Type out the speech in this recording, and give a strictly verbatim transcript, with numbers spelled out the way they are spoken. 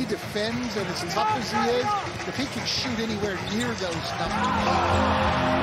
defends and as tough as he is, if he can shoot anywhere near those numbers,